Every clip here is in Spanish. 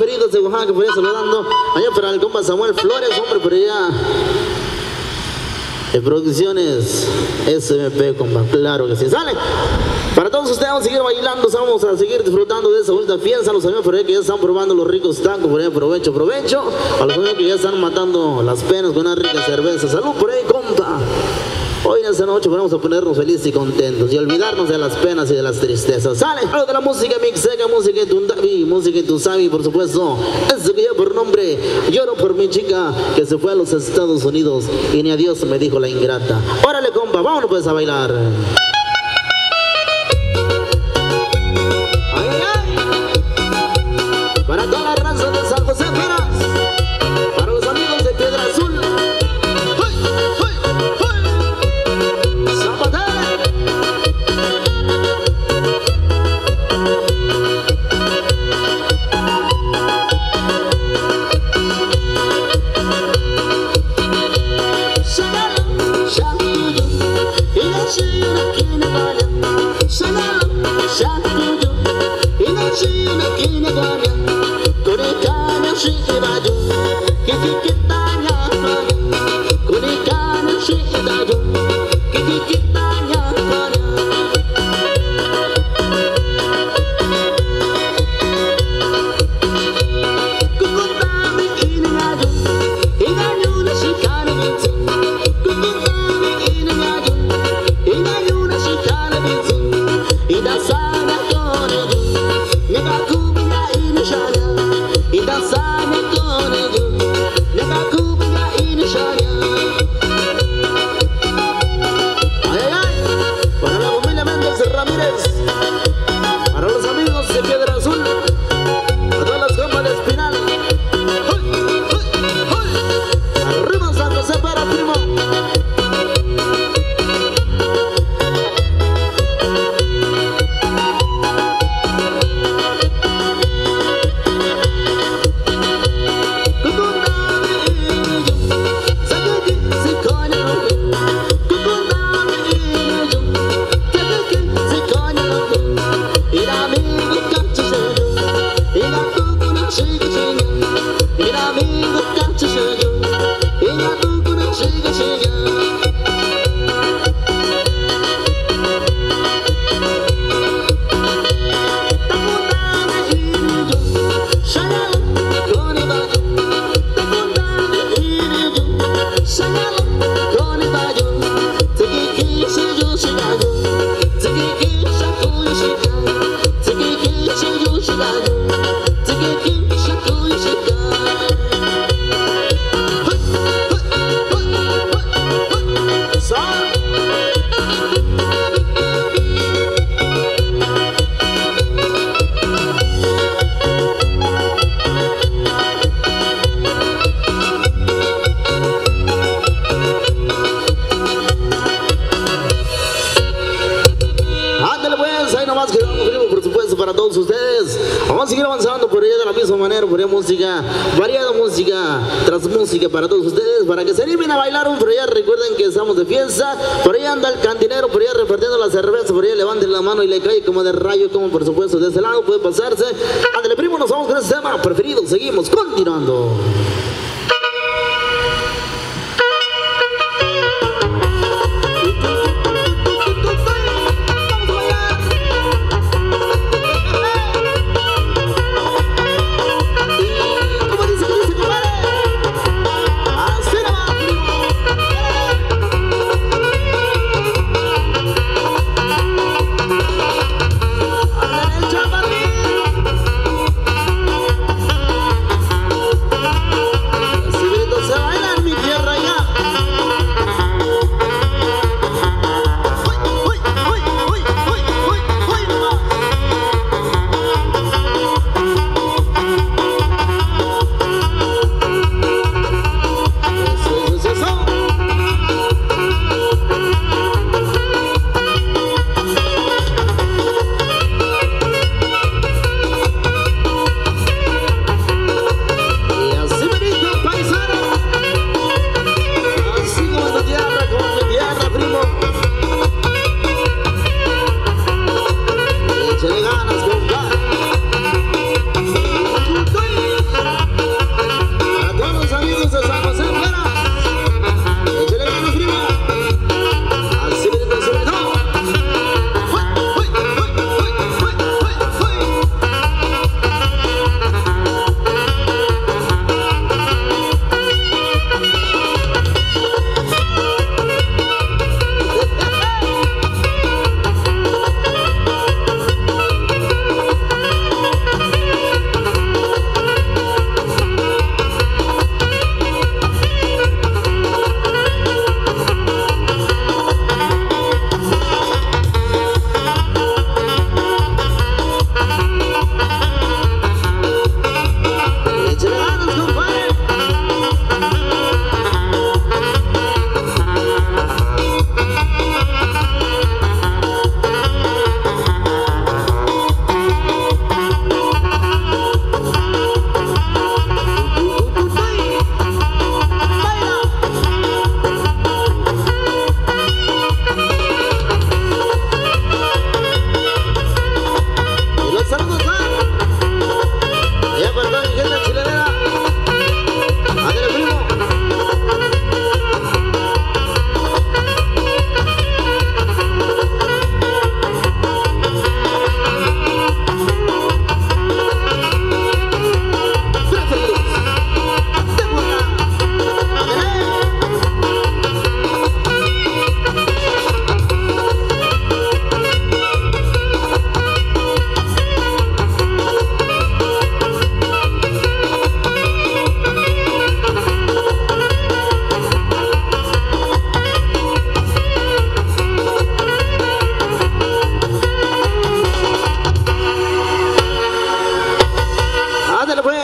preferidos de Oaxaca, por ahí saludando. Allá para el compa Samuel Flores, hombre, por allá. De Producciones SMP, compa, claro que sí. Sale. Para todos ustedes vamos a seguir bailando, vamos a seguir disfrutando de esa bonita fiesta. Los amigos por ahí que ya están probando los ricos tacos, por ahí aprovecho. A los amigos que ya están matando las penas con una rica cerveza. Salud por ahí, compa. Hoy en esta noche vamos a ponernos felices y contentos y olvidarnos de las penas y de las tristezas. Sale, algo de la música mixteca, música de Tundavi, música de Tusabi, por supuesto. Eso que lleva por nombre Lloro por mi chica que se fue a los Estados Unidos y ni a Dios me dijo la ingrata. Órale, compa, vámonos pues a bailar. Ay, ay, ay. Para toda la raza de San José Peras, para los amigos de Piedra Azul. Para todos ustedes, vamos a seguir avanzando por allá de la misma manera, por allá música, variada música tras música para todos ustedes, para que se animen a bailar por allá. Recuerden que estamos de fiesta, por allá anda el cantinero, por allá repartiendo la cerveza, por allá levanten la mano y le cae como de rayo, como por supuesto de ese lado puede pasarse. Ándale primo, nos vamos con ese tema preferido, seguimos continuando.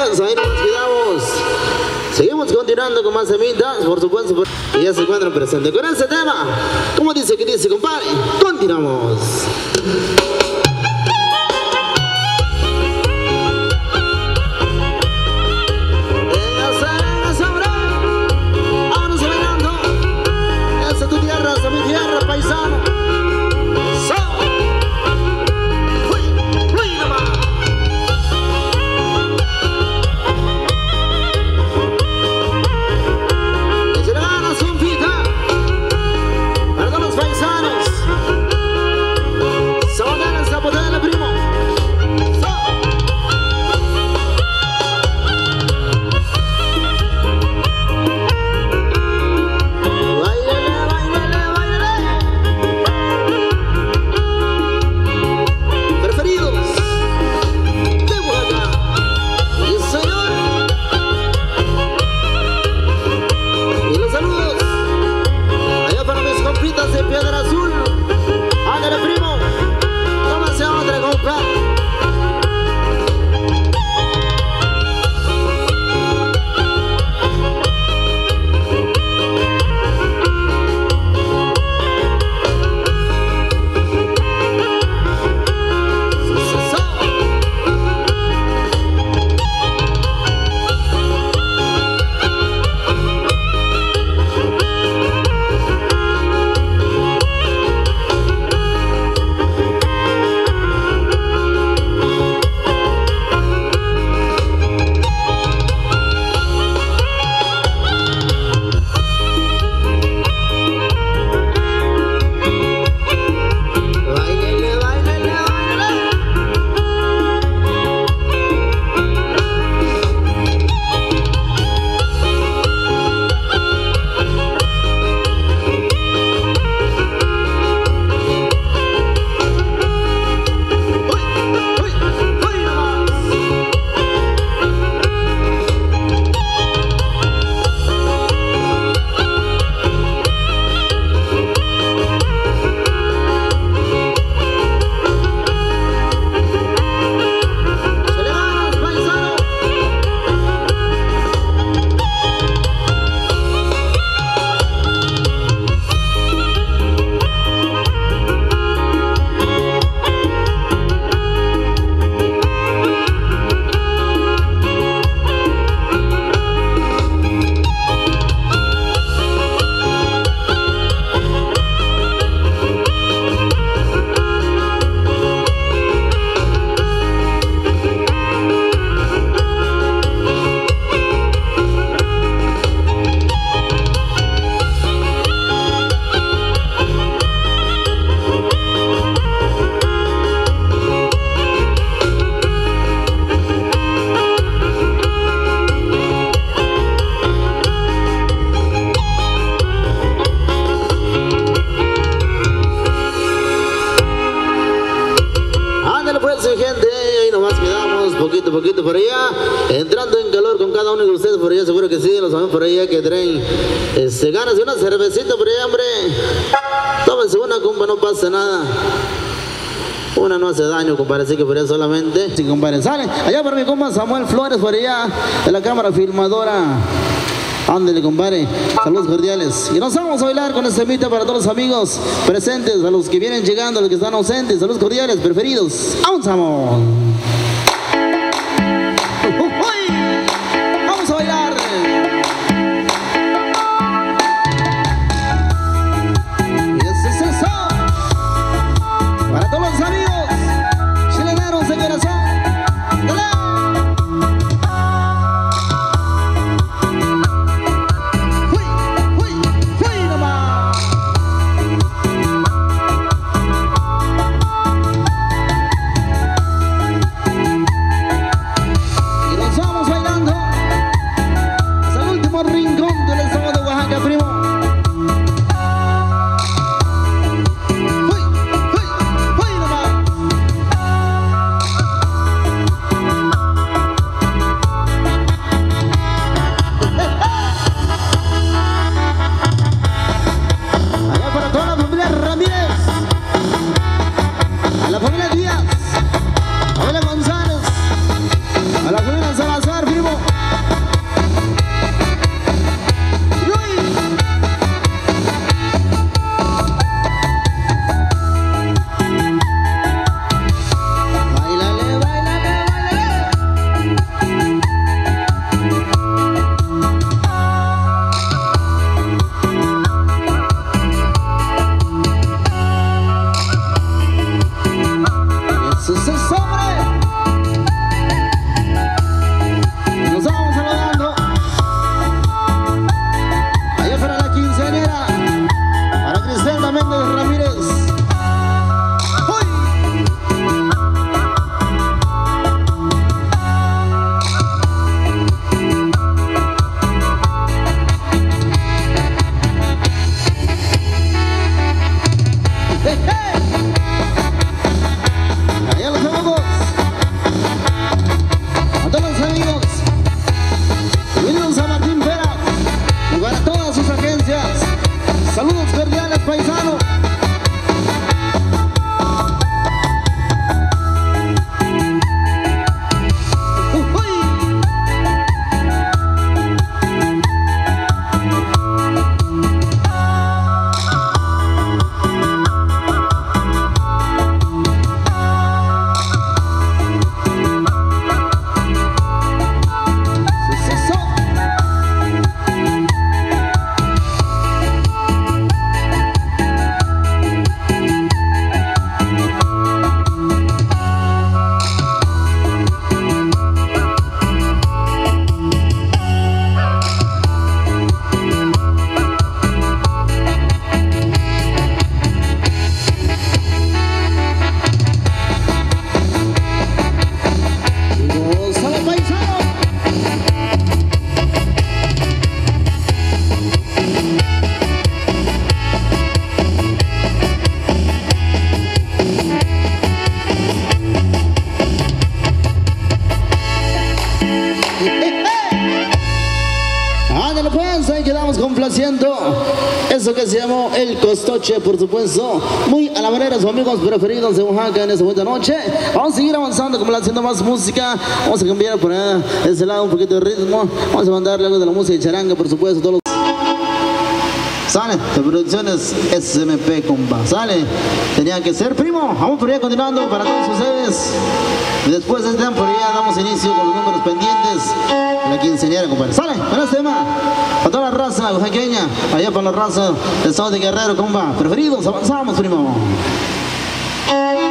Pues ahí nos quedamos. Seguimos continuando con más semitas, por supuesto, y ya se encuentran presentes con este tema. ¿Cómo dice que dice, compadre? Continuamos. Poquito por allá, entrando en calor con cada uno de ustedes por allá, seguro que sí, los amigos por allá que traen ganas de una cervecita por allá, hombre. Tómense una, compa, no pasa nada. Una no hace daño, compadre, así que por allá solamente. Sí, compadre, sale. Allá por mi compa Samuel Flores por allá, de la cámara filmadora. Ándale, compadre, saludos cordiales. Y nos vamos a bailar con este mito para todos los amigos presentes, a los que vienen llegando, a los que están ausentes, saludos cordiales, preferidos. ¡Vamos! Vamos a bailar. Y ese es eso. Para todos los amigos chilenos de corazón. ¡Dale! seguiremos complaciendo eso que se llamó El Costoche, por supuesto, muy a la manera de sus amigos preferidos de Oaxaca en esta buena noche. Vamos a seguir avanzando, complaciendo más música. Vamos a cambiar por ese lado un poquito de ritmo. Vamos a mandarle algo de la música de charanga, por supuesto, todos los... Sale, de producciones SMP, compa. Sale, tenía que ser, primo. Vamos por allá continuando para todos ustedes. Y después de este tiempo por allá damos inicio con los números pendientes. La quinceañera, compadre. Sale, con este tema. Para toda la raza oaxaqueña, allá para la raza del estado de Guerrero, compa. Preferidos, avanzamos, primo.